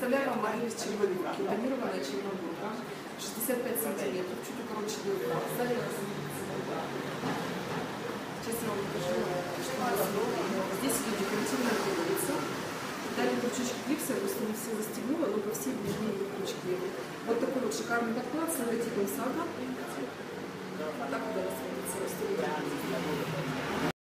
Представляю вам модель из червонурки, тонированная червонурка, 65 сантиметров, чуть укороче длина. Сейчас я вам покажу, что у нас здесь идет декоративная пуговица. Далее крючочки клипса, я просто не все застегнула, но по всей длине крючки. Вот такой вот шикарный подклад с логотипом Сага. Вот так вот она смотрится.